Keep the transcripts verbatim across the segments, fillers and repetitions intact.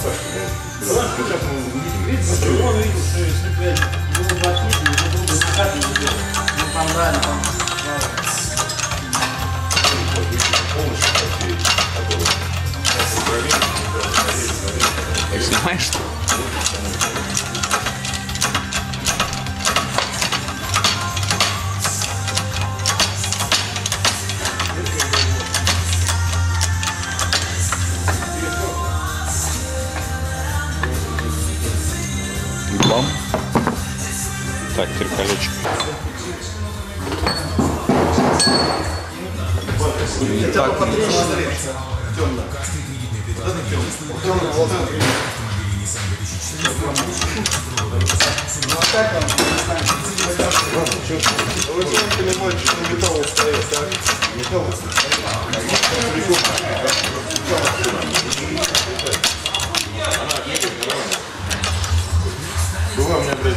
Сейчас мы увидим. Видите, он видел, что если, блядь, было бы открыто, то было бы искать, ну там реально, там, Ты снимаешь, что ли? Бам. Так, теперь колечко. Так. Темно. Темно, вот вы же понимаете, что металл стоит, так? Металл была у меня, блядь,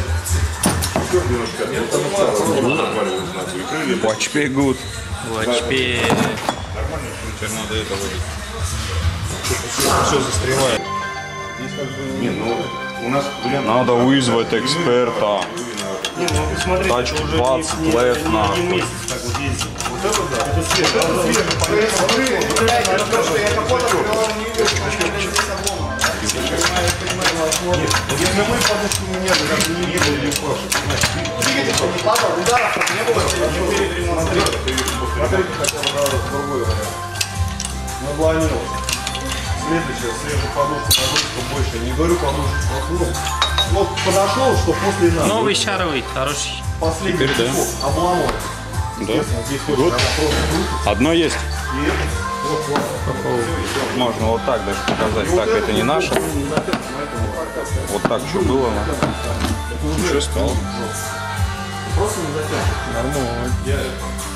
Watch me good. Watch me. Нормально, что теперь надо это вылить. Все застревает. Не, ну у нас Надо вызвать эксперта. не, ну вы смотрите, Тачку уже двадцать не, лет не, нахуй. не месяц так вот ездил. Вот это да, это свет, это свет. Вот это что я капот открывал, не видел, что здесь обломано. Нет, если мы подушку не держим, как не видели, не прошлый. Двигатель не падал, ударов не было, не перед ремонтом. Смотрите, хотя бы другой вариант. Надломилось. Следующая, свежая подушка, подушка больше. Не говорю подушку, вот подошел, что после нас. Новый шаровый, хороший. Последний Теперь, да. кусок обломой. Да? Здесь вот Вот. она просто крутится, Одно есть. и это вот классно. Можно вот так даже показать. Так, это не наше. Вот так что было. Что стало? Просто не затягивай. Нормально.